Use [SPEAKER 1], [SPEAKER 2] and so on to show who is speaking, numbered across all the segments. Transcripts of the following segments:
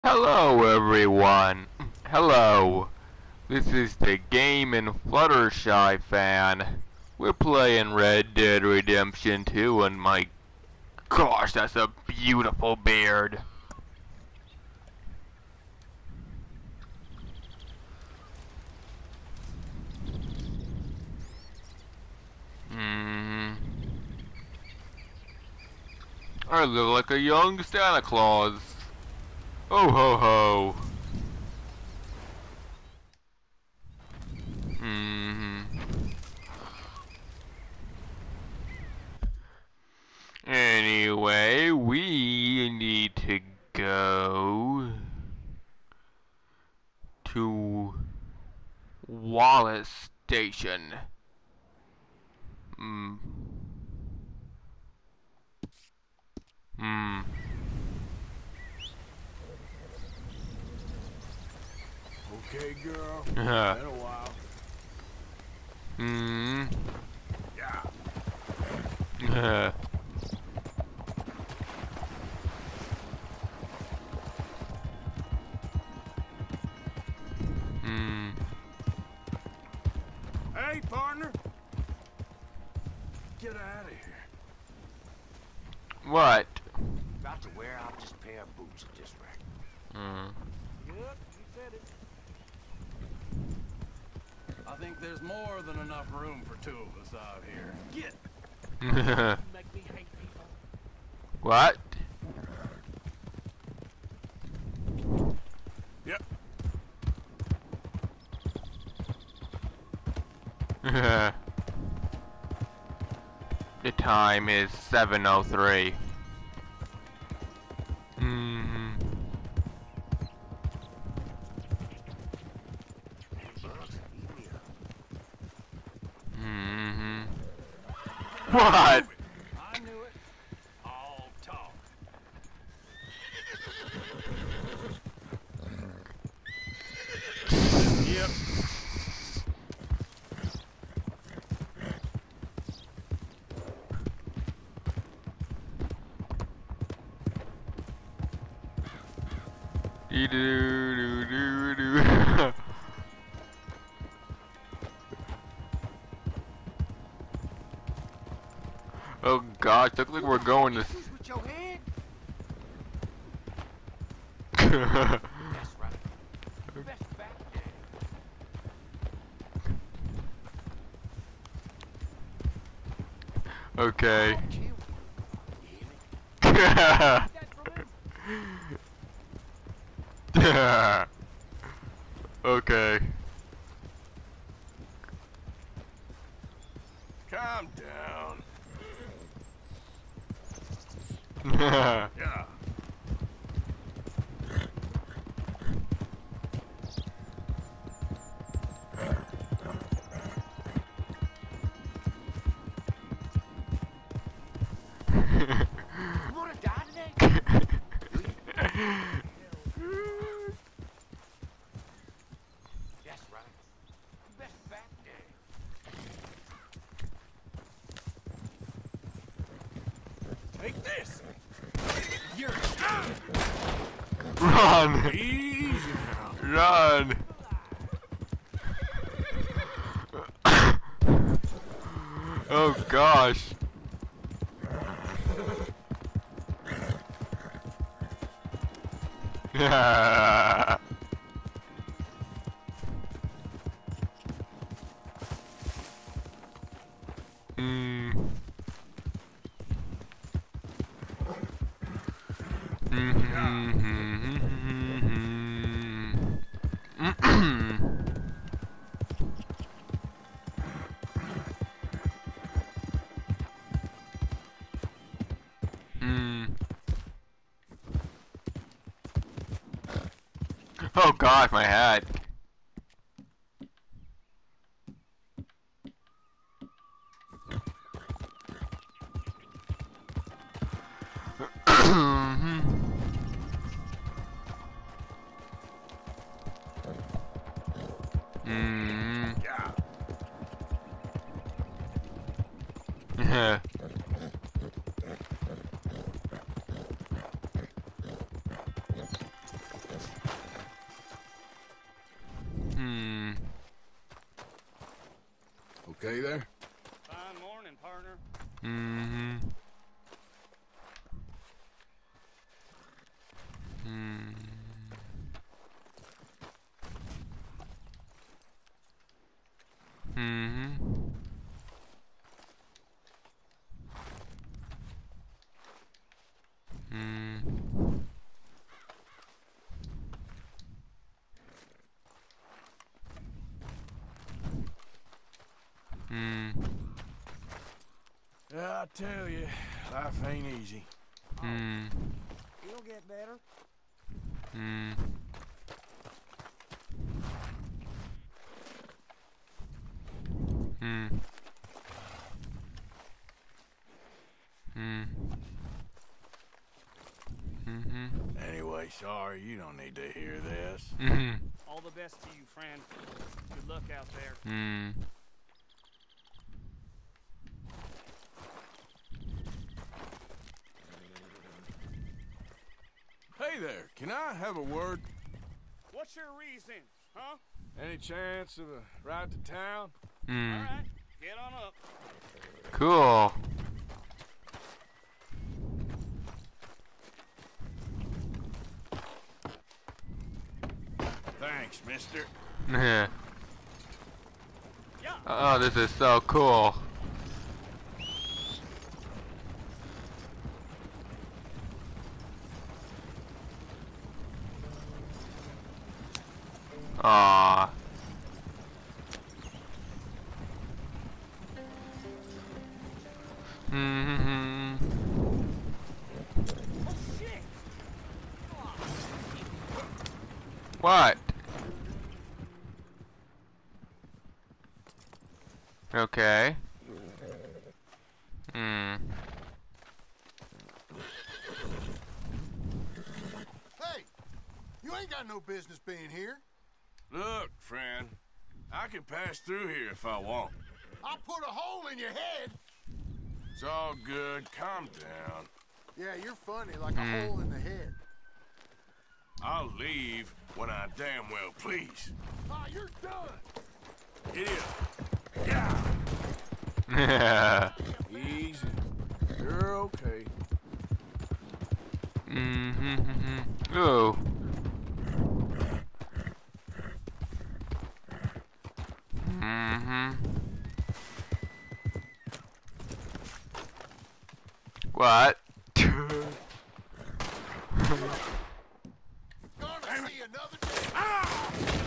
[SPEAKER 1] Hello everyone. Hello. This is the Game and Fluttershy fan. We're playing Red Dead Redemption 2 and my gosh, that's a beautiful beard. Hmm. I look like a young Santa Claus. Oh ho ho. Hmm. Anyway, we need to go to Wallace Station. Hmm. Hmm.
[SPEAKER 2] Okay, girl. Been a while.
[SPEAKER 1] Hmm.
[SPEAKER 2] Yeah.
[SPEAKER 1] Hmm.
[SPEAKER 2] Hey, partner. Get out of here.
[SPEAKER 1] What?
[SPEAKER 3] About to wear out this pair of boots at this rack.
[SPEAKER 1] Hmm.
[SPEAKER 2] Yep, you said it. I think there's more than enough room for two of us out here. Get. Make me hate people.
[SPEAKER 1] What?
[SPEAKER 2] Yep.
[SPEAKER 1] The time is 7:03. Hmm. Hmm. What?
[SPEAKER 2] I knew it. All talk. Yep.
[SPEAKER 1] Doo doo doo doo. Oh gosh, looks like we're going to.
[SPEAKER 3] Issues with your head? That's right. Best back there.
[SPEAKER 1] Okay.
[SPEAKER 3] I'll kill you. Hear me?
[SPEAKER 1] Okay.
[SPEAKER 2] Calm down.
[SPEAKER 1] Hmm.
[SPEAKER 2] Yeah.
[SPEAKER 3] You wanna die today? That's right. Best back there.
[SPEAKER 2] Take this.
[SPEAKER 3] You're
[SPEAKER 1] Run!
[SPEAKER 2] Easy now.
[SPEAKER 1] Run! Oh gosh. Hmm. Oh gosh, my hat. Mm.
[SPEAKER 2] Yeah. okay there?
[SPEAKER 4] Fine morning, partner.
[SPEAKER 1] Mm-hmm. Hmm. Hmm. Hmm. Hmm.
[SPEAKER 2] Yeah, I tell you, life ain't easy.
[SPEAKER 1] Hmm.
[SPEAKER 3] It'll get better.
[SPEAKER 1] Hmm. Hmm. Hmm. Mm-hmm.
[SPEAKER 2] Anyway, sorry, you don't need to hear this.
[SPEAKER 1] Mm-hmm.
[SPEAKER 4] All the best to you, friend. Good luck out there.
[SPEAKER 1] Hmm.
[SPEAKER 2] Hey there, can I have a word?
[SPEAKER 4] What's your reason, huh?
[SPEAKER 2] Any chance of a ride to town?
[SPEAKER 1] Hmm.
[SPEAKER 4] All right, get on up.
[SPEAKER 1] Cool.
[SPEAKER 2] Thanks, mister.
[SPEAKER 1] Yeah.
[SPEAKER 4] Yeah.
[SPEAKER 1] Oh, this is so cool. Aww. Mm-hmm.
[SPEAKER 4] Oh shit!
[SPEAKER 1] What? Okay. Hmm.
[SPEAKER 5] Hey, you ain't got no business being here.
[SPEAKER 2] Look, friend, I can pass through here if I want.
[SPEAKER 5] I'll put a hole in your head.
[SPEAKER 2] It's all good, calm down.
[SPEAKER 5] Yeah, you're funny, like a hole in the head.
[SPEAKER 2] I'll leave when I damn well please.
[SPEAKER 5] Ah, you're done.
[SPEAKER 2] Get in. Yeah.
[SPEAKER 1] Yeah.
[SPEAKER 2] Easy. You're okay.
[SPEAKER 1] Mm-hmm. Oh. Mm-hmm. What?
[SPEAKER 5] Gonna see another day.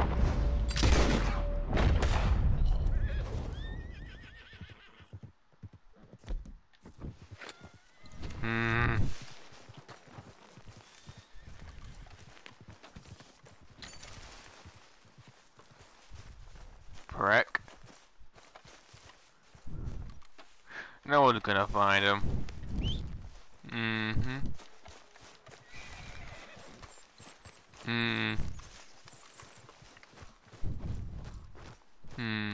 [SPEAKER 1] Hmm. Prick. No one's gonna find him. Mm-hmm. Hmm. Hmm.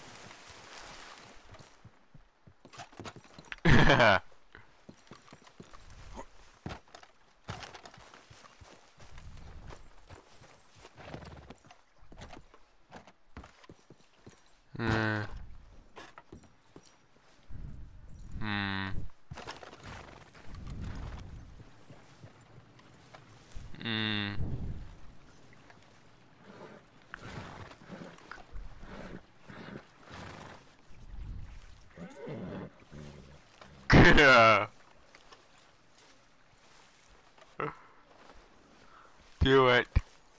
[SPEAKER 1] Hmm. Hmm. Hmm. Yeah. Do it.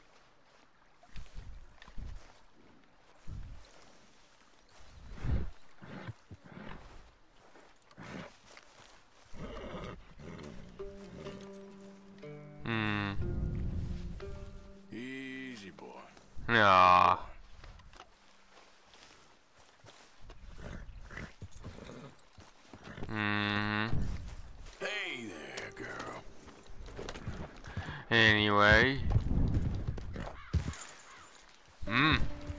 [SPEAKER 1] Hmm.
[SPEAKER 2] Easy, boy.
[SPEAKER 1] Yeah. Hmm.
[SPEAKER 2] Hey there, girl.
[SPEAKER 1] Anyway. Hmm.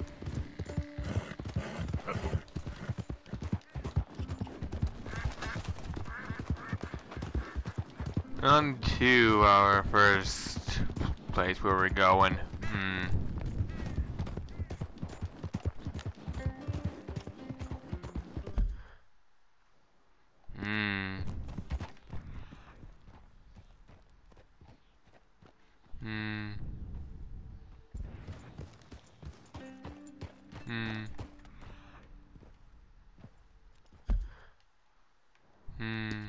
[SPEAKER 1] On to our first place where we're going. Hmm. Hmm. Hmm. Hmm.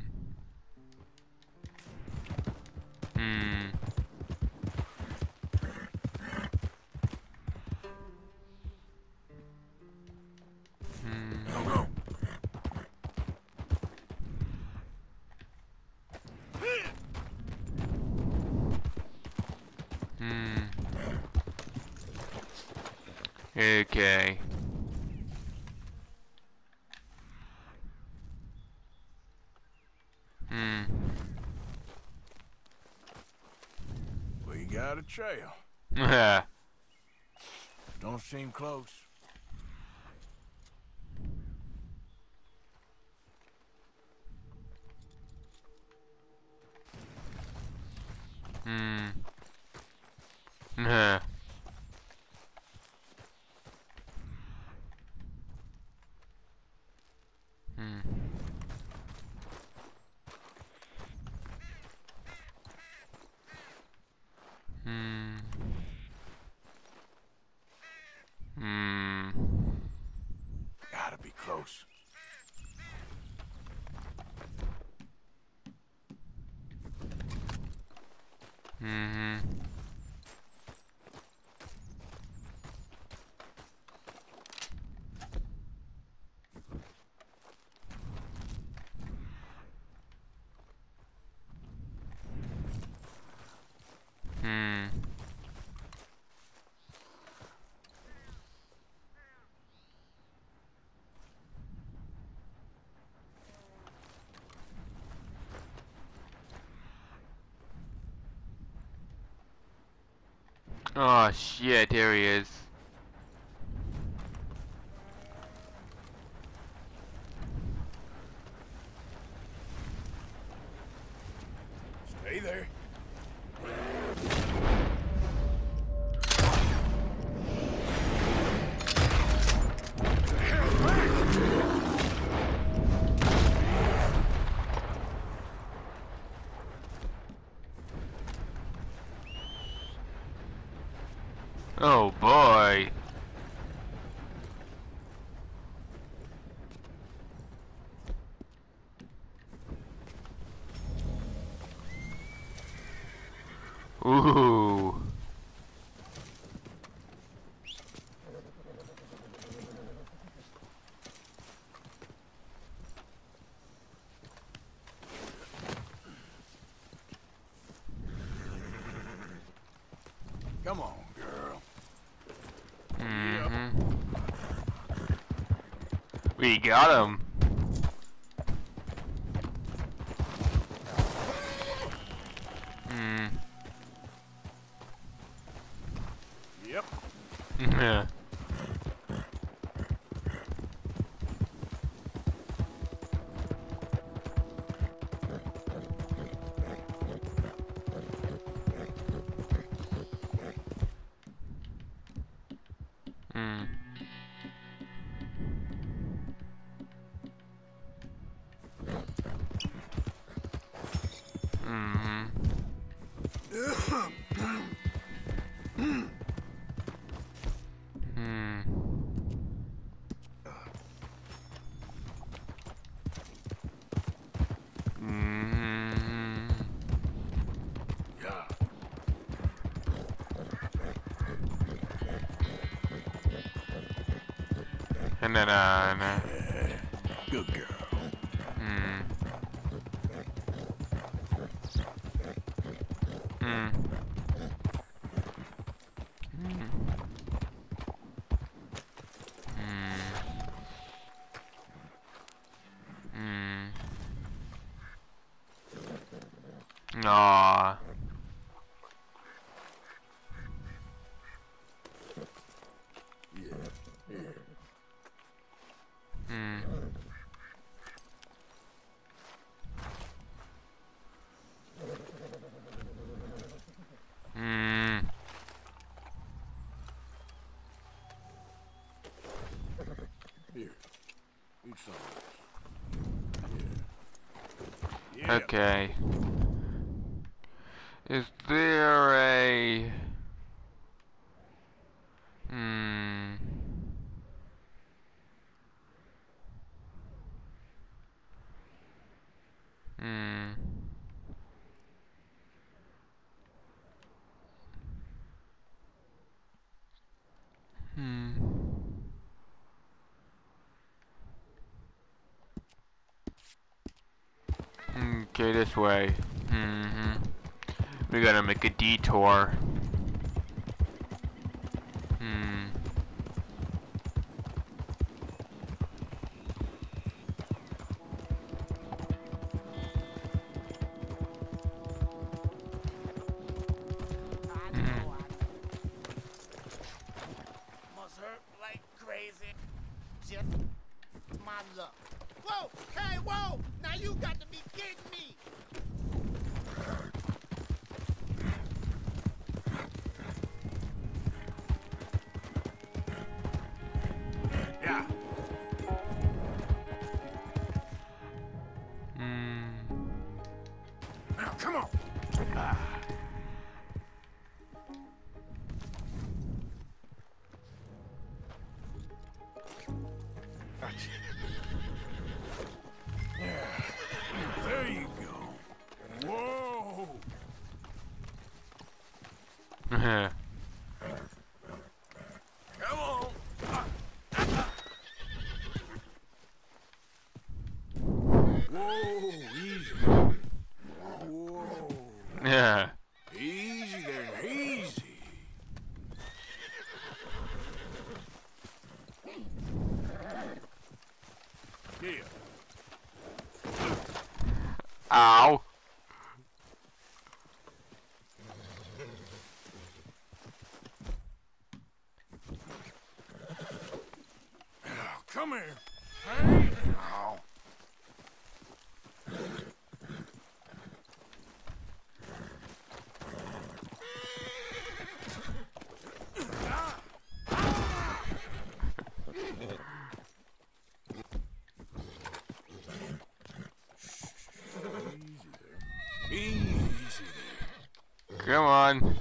[SPEAKER 1] Hmm.
[SPEAKER 5] Go, go.
[SPEAKER 1] Hmm. Okay. Hmm.
[SPEAKER 5] We got a trail.
[SPEAKER 1] Yeah.
[SPEAKER 5] Don't seem close.
[SPEAKER 1] Hmm. Yeah. Hmm. Hmm. Hmm.
[SPEAKER 5] Gotta be close.
[SPEAKER 1] Hmm. Hmm. Oh shit, there he is.
[SPEAKER 5] Stay there.
[SPEAKER 1] Oh boy. Ooh.
[SPEAKER 5] Come on, girl.
[SPEAKER 1] Mm-hmm. We got him. Hmm.
[SPEAKER 5] Yep.
[SPEAKER 1] Yeah. Hmm. Mm-hmm. Hmm. Mm-hmm.
[SPEAKER 5] Yeah.
[SPEAKER 1] And then,
[SPEAKER 5] Good girl.
[SPEAKER 1] hmm. Hmm. Hmm. Hmm. Hmm. Aw. Hmm. Hmm.
[SPEAKER 5] Here. Eat some of this. Yeah. Yeah.
[SPEAKER 1] Okay. Is there a... Hmm... Hmm... Hmm... Okay, this way. We gotta make a detour.
[SPEAKER 3] Must hurt like crazy.
[SPEAKER 6] Just my luck. Whoa! Hey, whoa! Now you got to be kidding me!
[SPEAKER 2] Yeah. Now, come on. Gotcha. Yeah. There you go. Whoa. Come on. Whoa, easy. Whoa.
[SPEAKER 1] Yeah.
[SPEAKER 2] Easy there, easy. Yeah.
[SPEAKER 1] Ow.
[SPEAKER 2] Come here. Hey. Ow. Easy there.
[SPEAKER 1] Come on.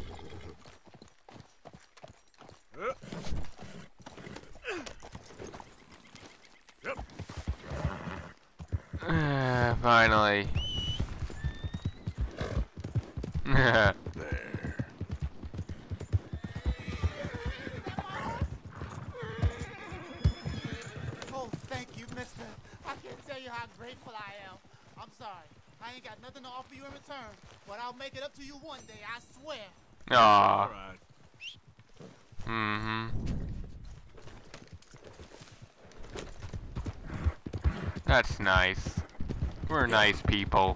[SPEAKER 1] Finally.
[SPEAKER 2] There.
[SPEAKER 6] Oh, thank you, mister. I can't tell you how grateful I am. I'm sorry. I ain't got nothing to offer you in return, but I'll make it up to you one day, I swear.
[SPEAKER 1] Aw.
[SPEAKER 2] All right.
[SPEAKER 1] That's nice. We're nice people.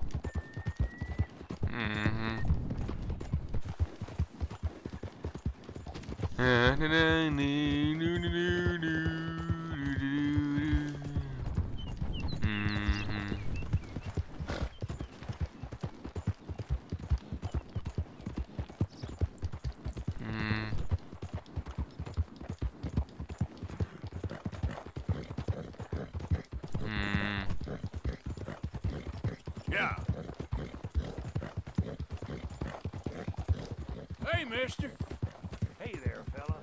[SPEAKER 2] Yeah. Hey, mister.
[SPEAKER 3] Hey there, fella.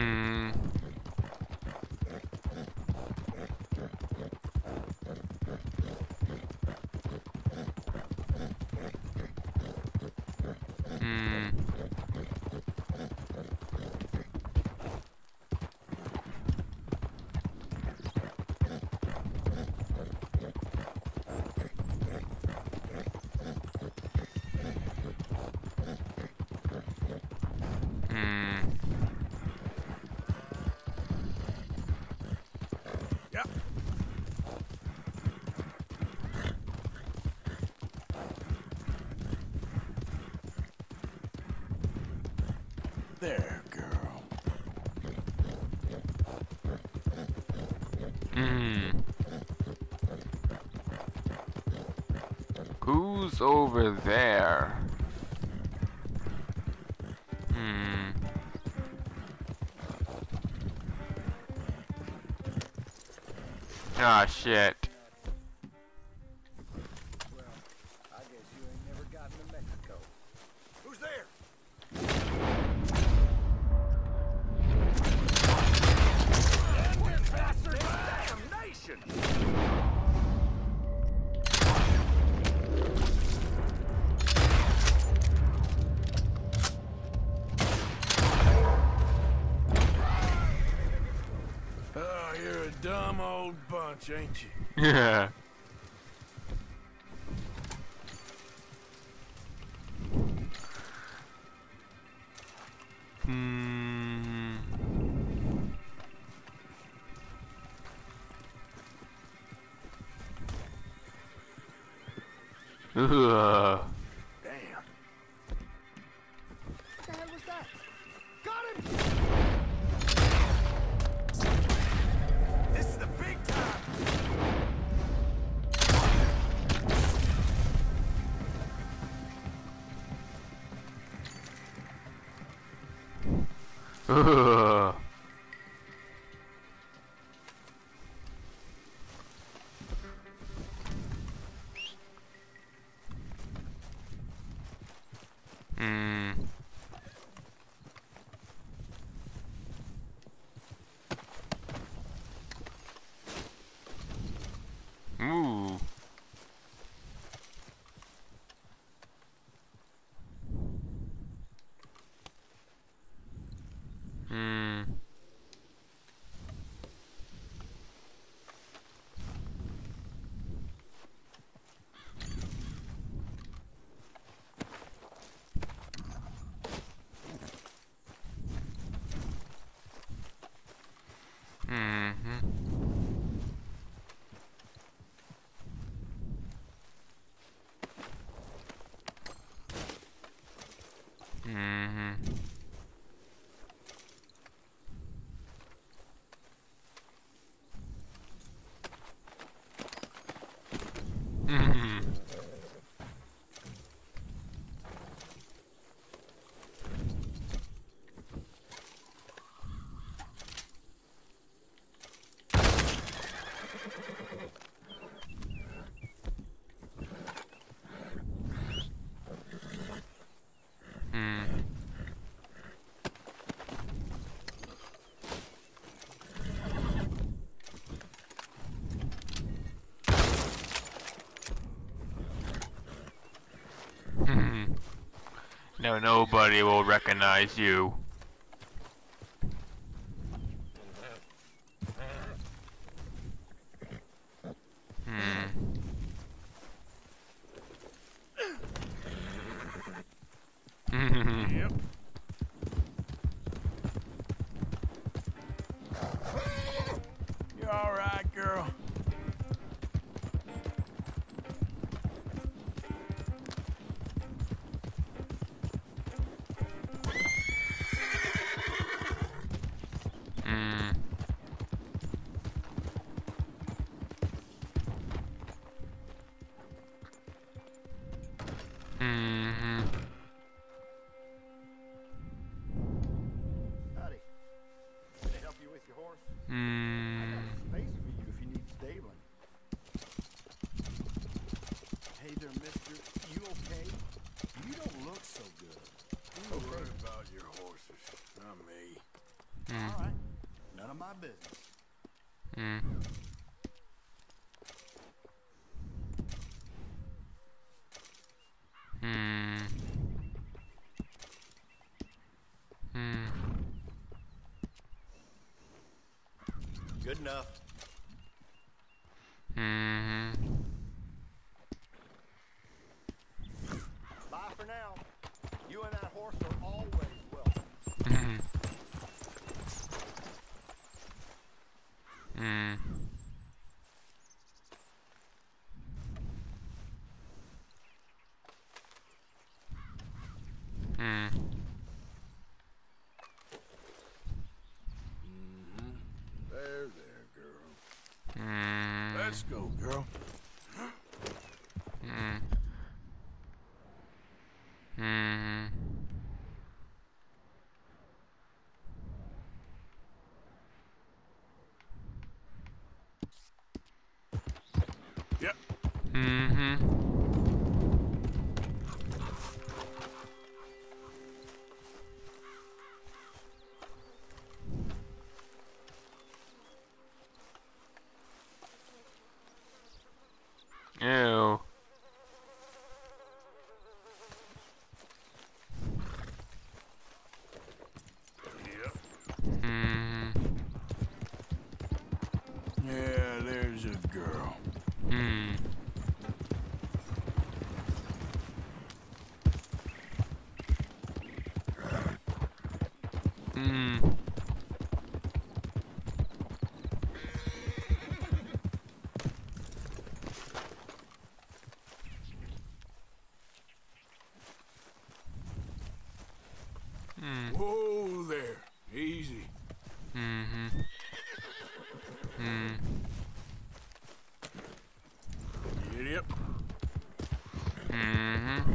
[SPEAKER 2] Yeah. There, girl.
[SPEAKER 1] Who's over there? Ah, shit.
[SPEAKER 3] Well, I guess you ain't never gotten to Mexico.
[SPEAKER 2] Who's there? Oh, you're a dumb old bunch, ain't you?
[SPEAKER 1] Yeah. Hmm. Ugh.
[SPEAKER 2] Damn.
[SPEAKER 6] What the hell was that?
[SPEAKER 2] Got him! This is the big time!
[SPEAKER 1] Ugh. Hmm. Ooh. Hmm. Mm-hmm. Mm-hmm. Mm-hmm. Mm. No, nobody will recognize you. Hmm.
[SPEAKER 2] Yep. You all right, girl?
[SPEAKER 1] Mm. Mm-hmm.
[SPEAKER 5] Howdy. Can I help you with your horse?
[SPEAKER 1] Mm.
[SPEAKER 5] Space for you if you need stabling.
[SPEAKER 2] Hey there, mister. You okay? You don't look so good. I'm worried about your horses, not me.
[SPEAKER 5] All right. None of my business.
[SPEAKER 1] Mm. Mm. Mm.
[SPEAKER 5] Good enough.
[SPEAKER 1] Mm.
[SPEAKER 5] Bye for now. You and that horse are always welcome.
[SPEAKER 1] Mm. Mm. Mm.
[SPEAKER 2] There, girl.
[SPEAKER 1] Mm.
[SPEAKER 2] Let's go, girl.
[SPEAKER 1] Mm. Mm.
[SPEAKER 2] Yep.
[SPEAKER 1] Mm-hmm. Ew.
[SPEAKER 2] Yep.
[SPEAKER 1] Mm.
[SPEAKER 2] sensitive girl.
[SPEAKER 1] Hmm. Hmm.
[SPEAKER 2] Whoa there. Easy.
[SPEAKER 1] Mm-hmm. Hmm.
[SPEAKER 2] Giddy up.
[SPEAKER 1] Mm-hmm.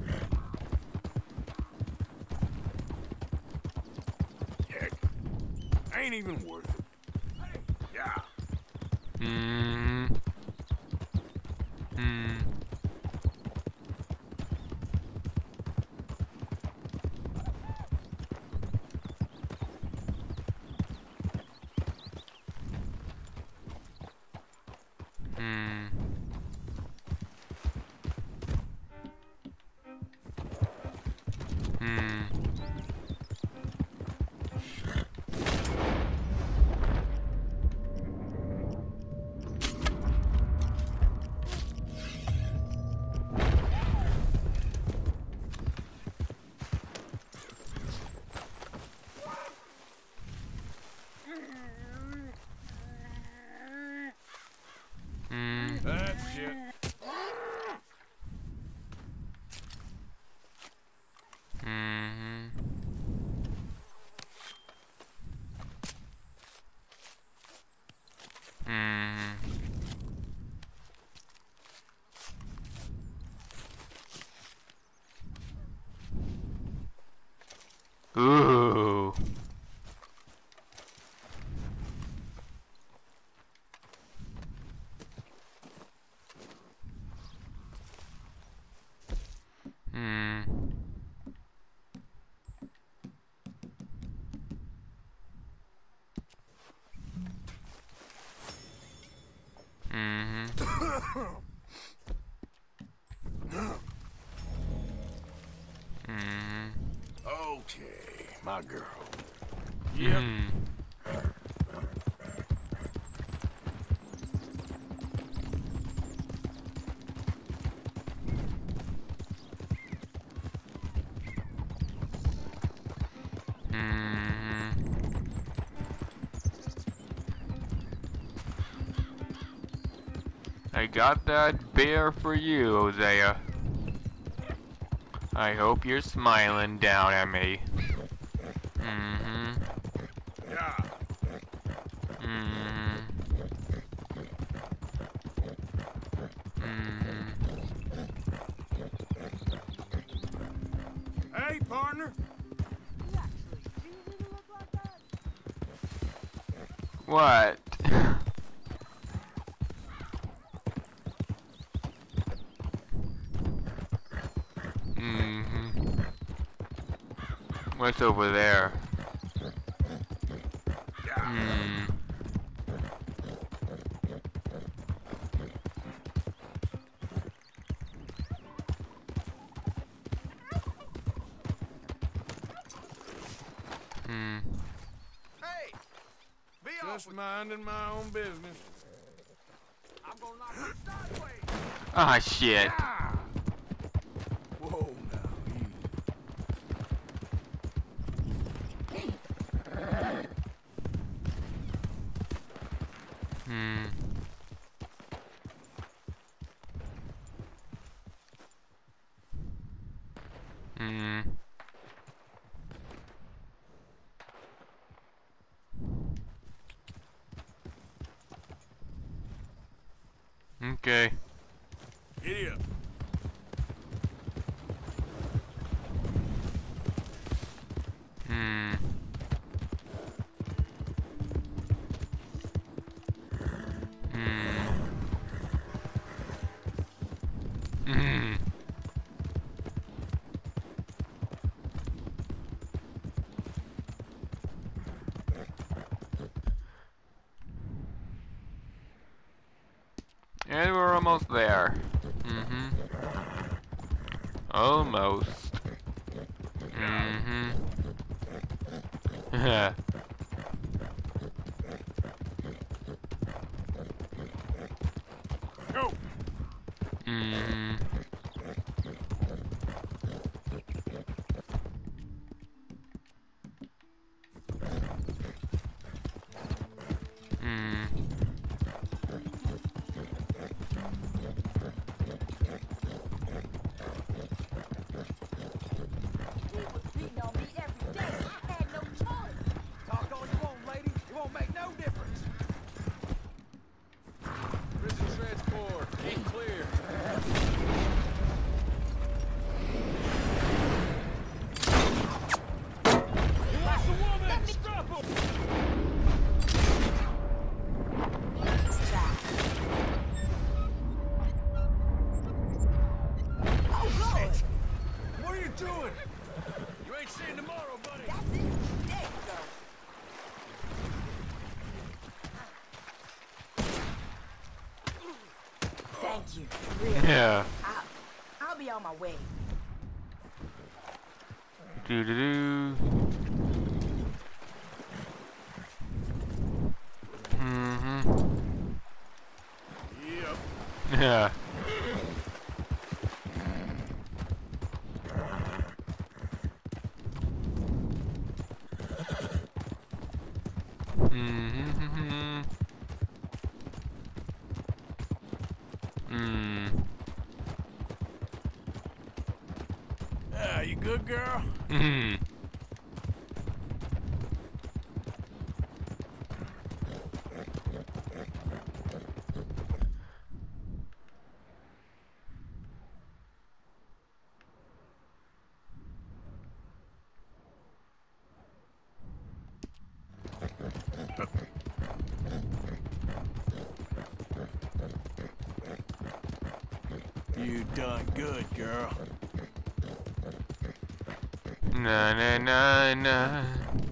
[SPEAKER 2] Heck, ain't even worth it. Yeah.
[SPEAKER 1] Hmm. Hmm. Hmm. Hmm. Hmm.
[SPEAKER 2] That's it.
[SPEAKER 1] Hmm. Hmm. Ooh. Hmm. Mm-hmm. Mm-hmm.
[SPEAKER 2] Okay, my girl.
[SPEAKER 1] Mm. Mm. I got that bear for you, Hosea. I hope you're smiling down at me. Mm-hmm.
[SPEAKER 2] Yeah.
[SPEAKER 1] Mm-hmm. Mm-hmm.
[SPEAKER 2] Hey, partner.
[SPEAKER 1] What? Mm-hmm. What's over there? Hmm. Hmm.
[SPEAKER 5] Hey! Be off
[SPEAKER 2] Just
[SPEAKER 5] with
[SPEAKER 2] minding my own business.
[SPEAKER 5] I'm gonna knock you sideways!
[SPEAKER 1] Ah, shit.
[SPEAKER 2] Ah! Whoa, now, easy.
[SPEAKER 1] Hmm. Hmm. Okay.
[SPEAKER 2] Giddy up.
[SPEAKER 1] Hmm. Hmm. Hmm. And we're almost there. Mm-hmm. Almost. Mm-hmm.
[SPEAKER 3] won't make no difference.
[SPEAKER 7] Prison transport. Ain't clear.
[SPEAKER 4] That's a woman! Stop him!
[SPEAKER 3] Shit! What are you doing? You ain't seeing tomorrow, buddy.
[SPEAKER 8] That's it. There you go. Thank you. Really.
[SPEAKER 1] Yeah.
[SPEAKER 8] I'll be on my way.
[SPEAKER 1] Do do do.
[SPEAKER 2] Yep.
[SPEAKER 1] Yeah.
[SPEAKER 2] Yeah, you good, girl? You done good, girl.
[SPEAKER 1] Na na na na.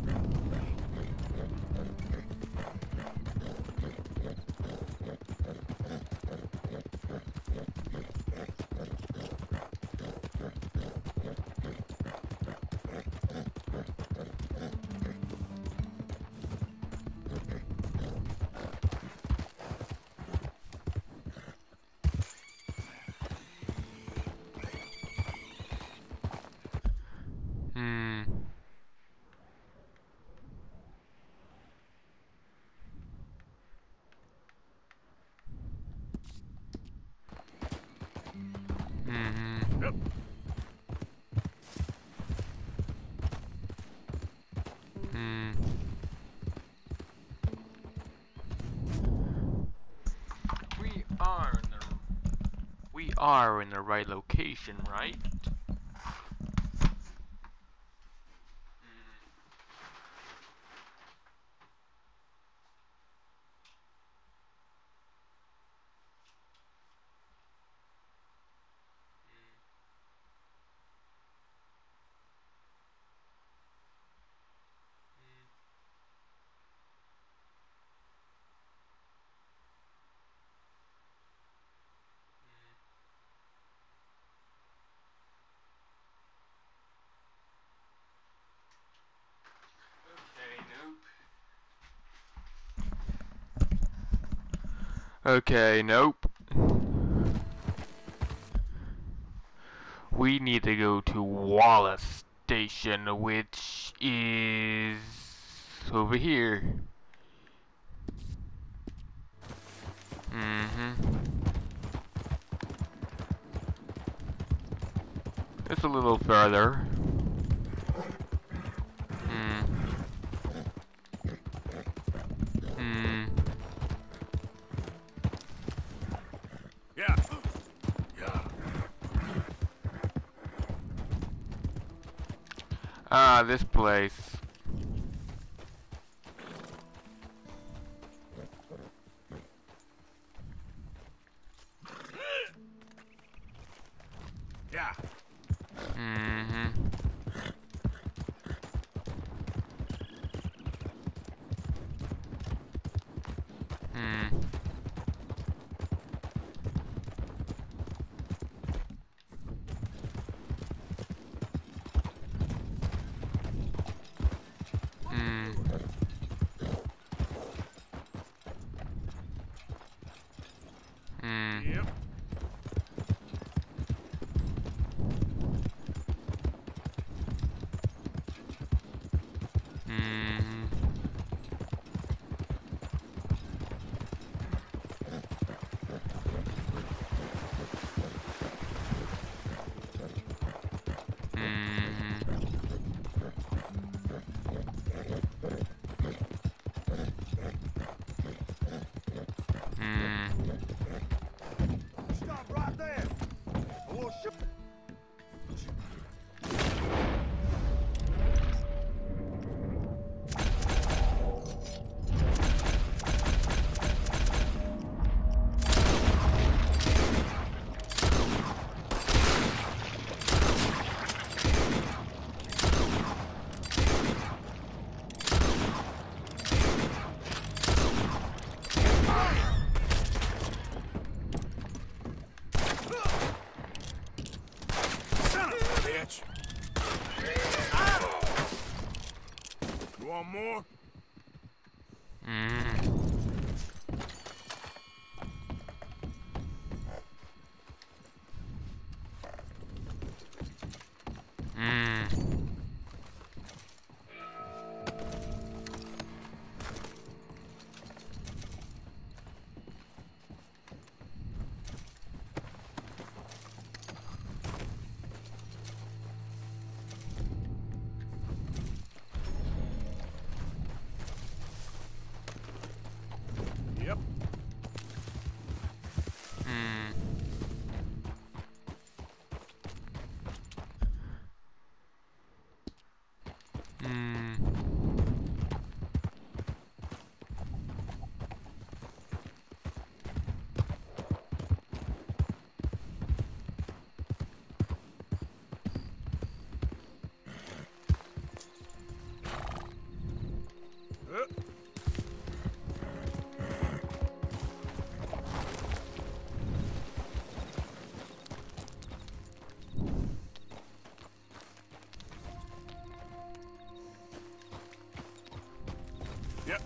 [SPEAKER 2] Yep.
[SPEAKER 1] We are in the right location, right? Okay, nope. We need to go to Wallace Station, which is over here. It's a little further.
[SPEAKER 2] Yeah. Yeah.
[SPEAKER 1] Ah, this place.
[SPEAKER 2] Yeah. Yep.
[SPEAKER 3] Want more? Yep. Yep.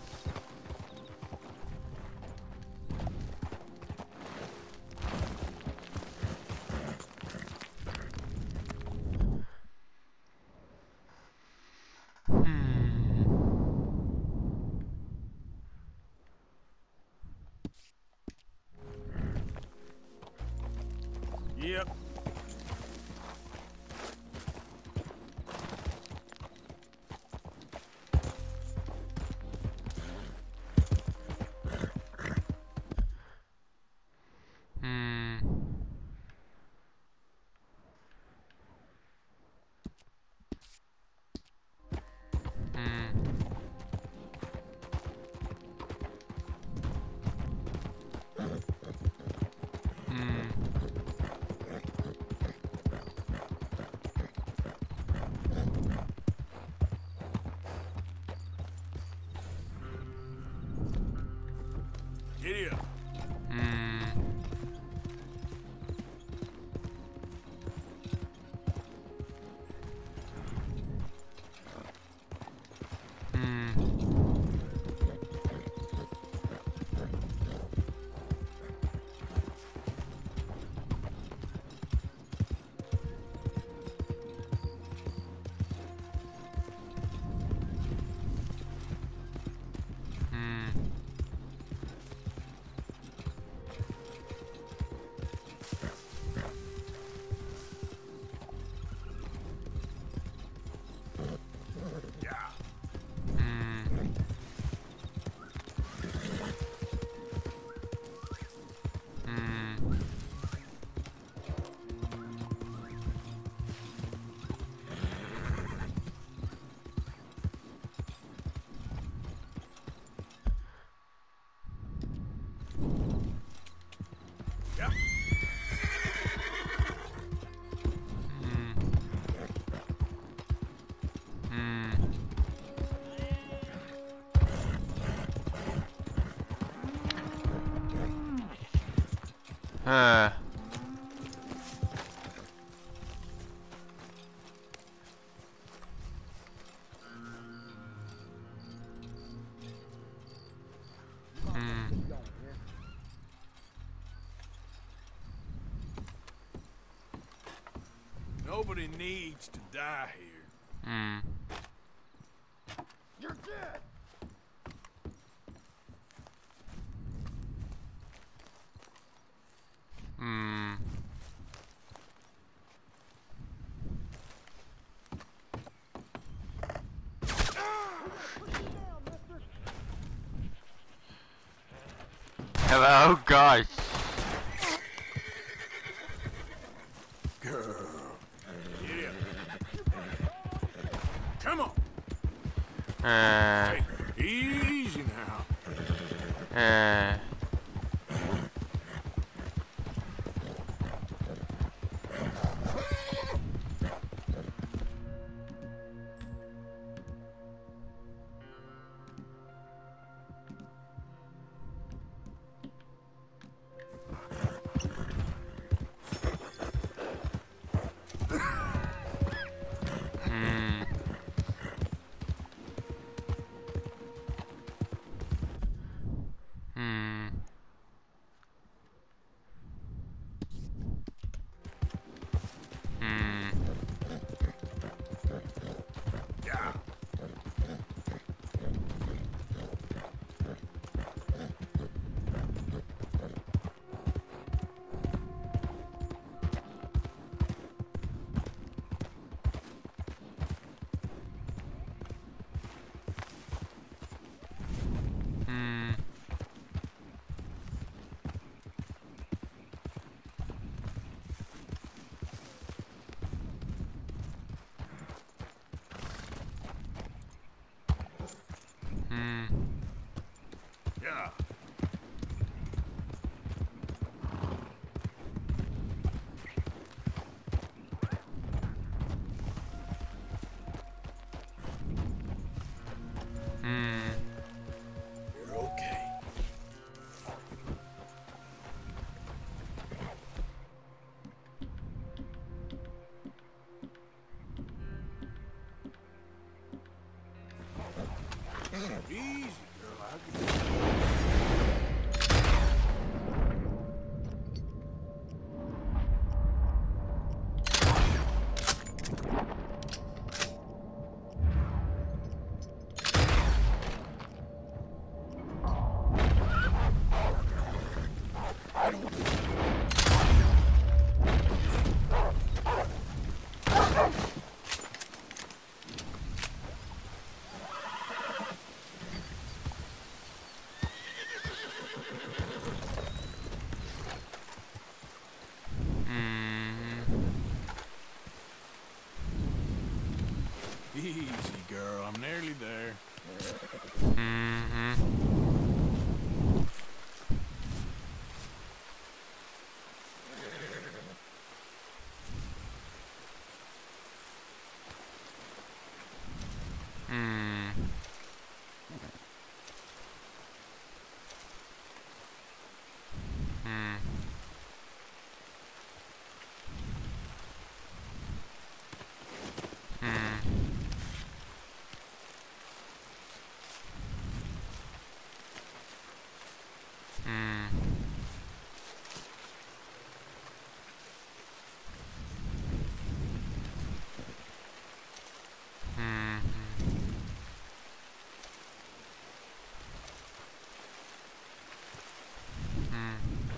[SPEAKER 3] Yep. Giddy up. Nobody needs to die here. You're dead!
[SPEAKER 1] Hello, gosh.
[SPEAKER 3] Girl. Get up. Come on. Hey, easy now.
[SPEAKER 1] Hmm.
[SPEAKER 3] Yeah.
[SPEAKER 1] Hmm.
[SPEAKER 3] You're okay. Easy, girl. I can... Easy, girl. I'm nearly there.
[SPEAKER 1] Mm-hmm. Hmm. Hmm. Hmm. Hmm. Hmm. Hmm.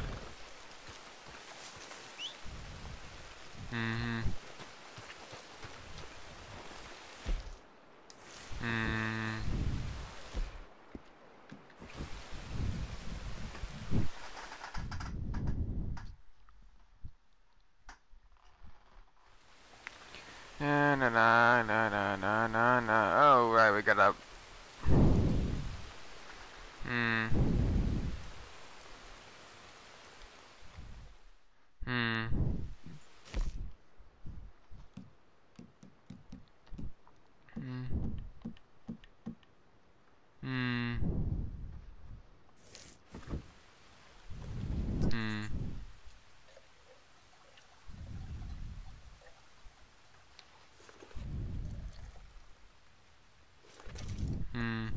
[SPEAKER 1] Hmm. Hmm. Na na na na na na na na. Oh right, we got up. Hmm. Hmm. Hmm. Hmm. Hmm. Hmm.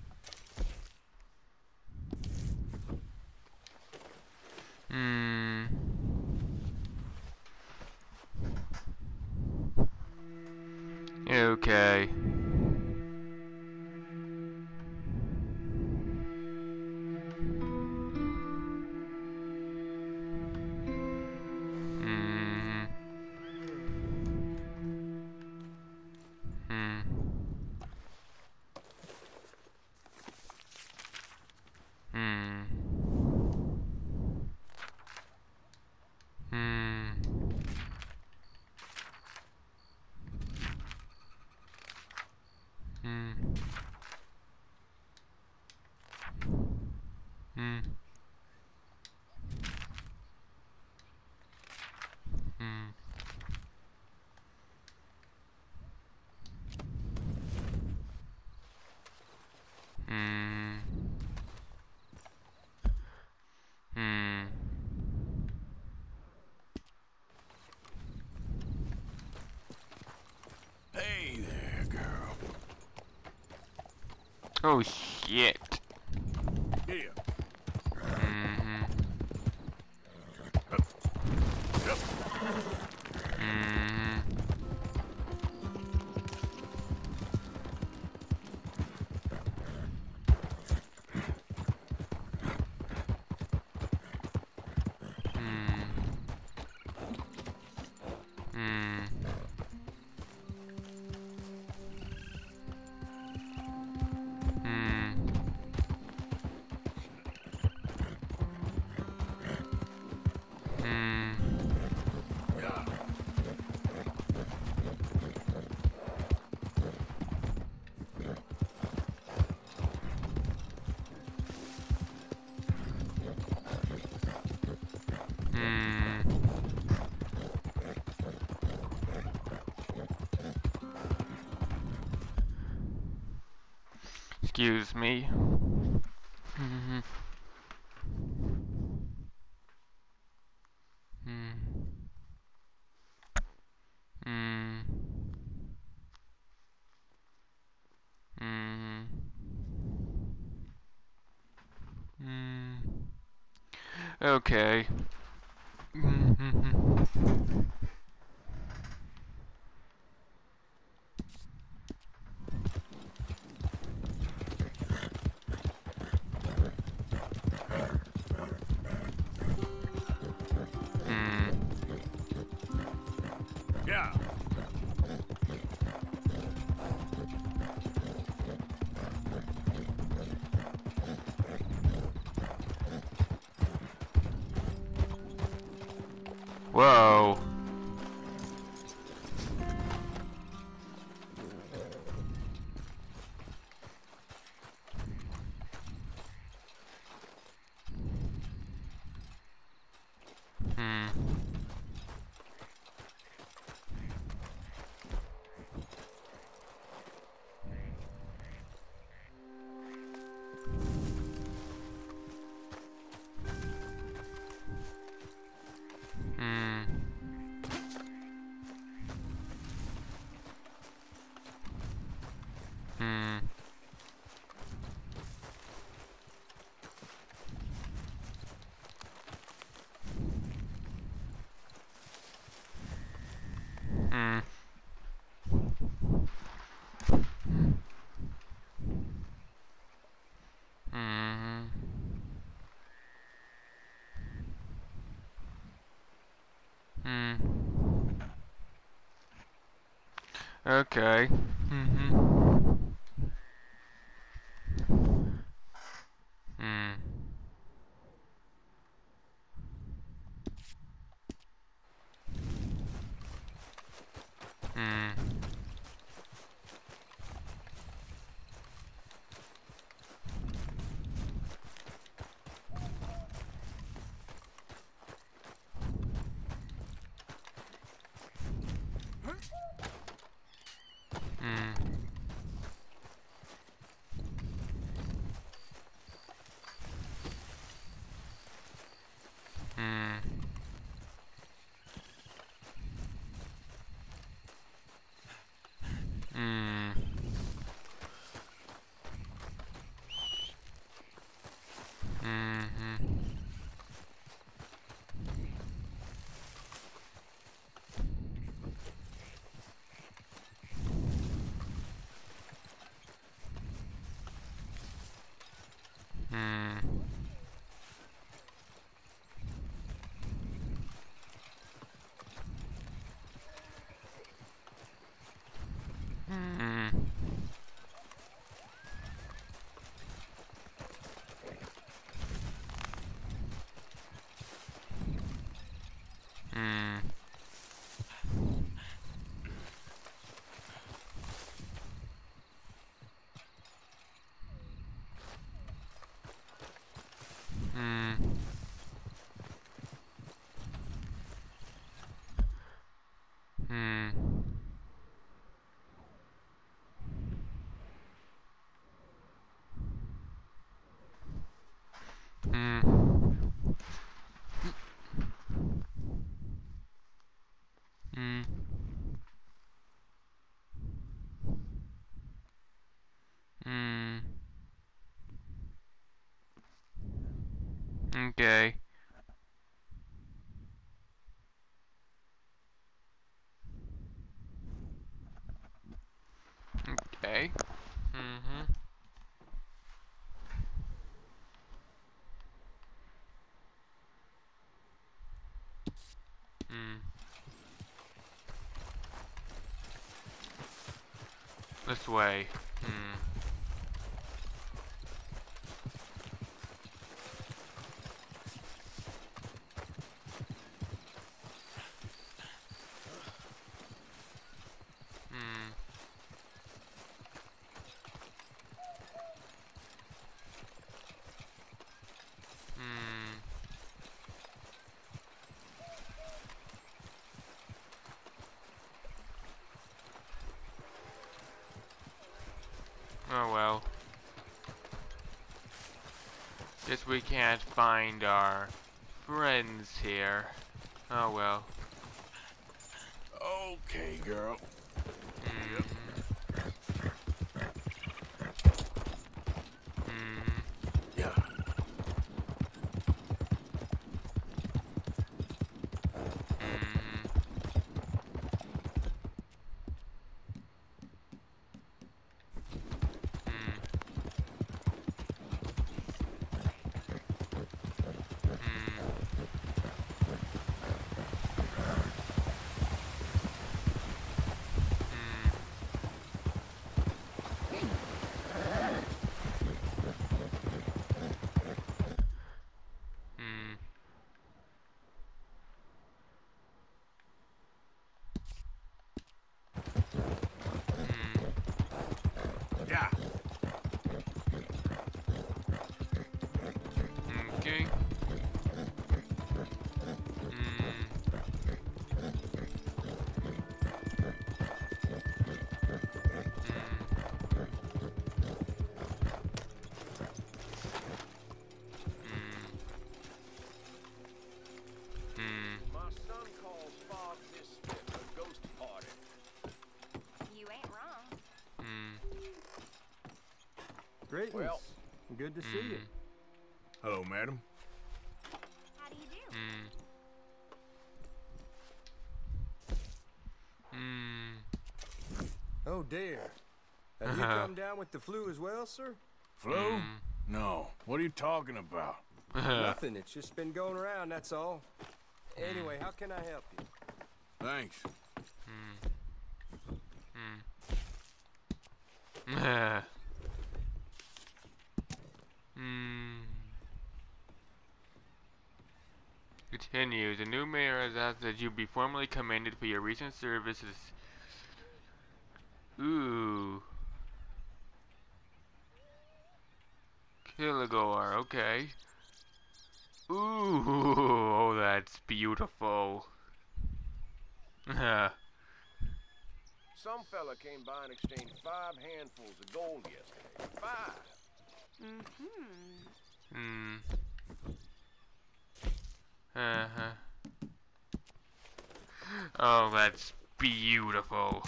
[SPEAKER 1] Hmm. Okay. Hmm. Hmm. Hmm. Hmm. Hmm. Hmm. Hmm. Hmm. Hmm.
[SPEAKER 3] Hey there, girl.
[SPEAKER 1] Oh shit.
[SPEAKER 3] Here.
[SPEAKER 1] Hmm.
[SPEAKER 3] Yep.
[SPEAKER 1] Hmm. Hmm. Hmm. Hmm. Hmm. Excuse me. Mm-hmm. Mm. Mm. Mm. Mm. Okay. Mm-hmm.
[SPEAKER 3] Yeah.
[SPEAKER 1] Whoa. Hmm. Hmm. Hmm. Hmm. Hmm. Hmm. Okay. Mm-hmm. Hmm. Hmm. Hmm. Hmm. Hmm. Mm-hmm. Hmm. Hmm. Hmm. Hmm. Hmm. Hmm. Hmm. Hmm. Okay. Okay. Mm-hmm. Hmm. This way. Hmm. Hmm. Hmm. Guess we can't find our friends here. Oh well.
[SPEAKER 2] Okay, girl.
[SPEAKER 1] Mm.
[SPEAKER 2] Yeah. Yeah.
[SPEAKER 1] Okay.
[SPEAKER 3] My son calls Fog this spit a ghost party.
[SPEAKER 9] You ain't wrong.
[SPEAKER 5] Greetings.
[SPEAKER 3] Well,
[SPEAKER 5] Good to see you.
[SPEAKER 2] Hello, madam.
[SPEAKER 9] How do you do?
[SPEAKER 7] Oh dear. Have you come down with the flu as well, sir?
[SPEAKER 2] Flu? No. What are you talking about?
[SPEAKER 7] Nothing. It's just been going around, that's all. Anyway, how can I help you?
[SPEAKER 2] Thanks.
[SPEAKER 1] Continues. The new mayor has asked that you be formally commended for your recent services. Ooh. Kilgore, okay. Ooh, oh, that's beautiful.
[SPEAKER 3] some fella came by and exchanged 5 handfuls of gold yesterday. 5.
[SPEAKER 1] Oh, that's beautiful.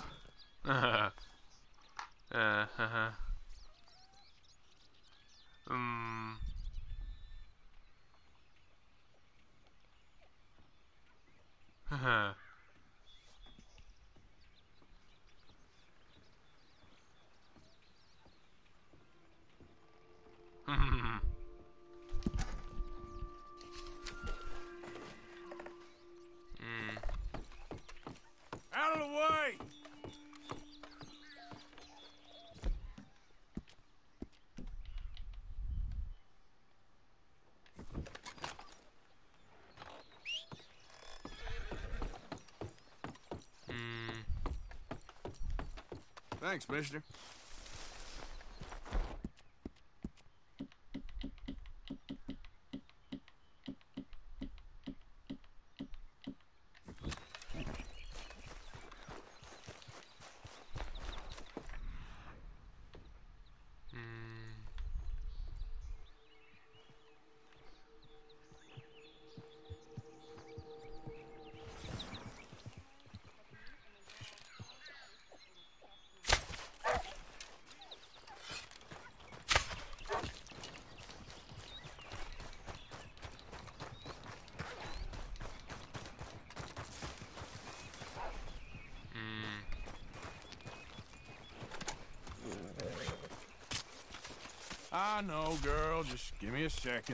[SPEAKER 2] Out of the way! Thanks, mister. I know, girl. Just give me a second.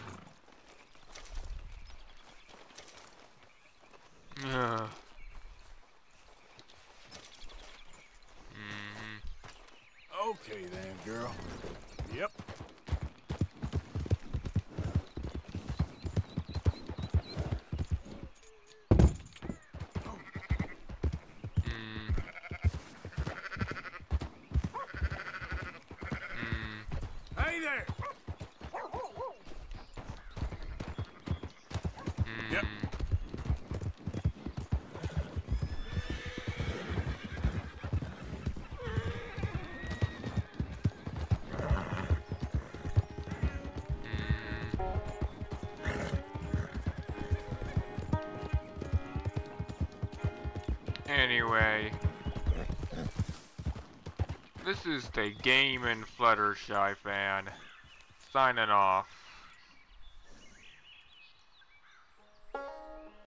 [SPEAKER 2] Okay then, girl. Yep. Hey there! Yep.
[SPEAKER 1] Anyway, this is the Game and Fluttershy fan, signing off.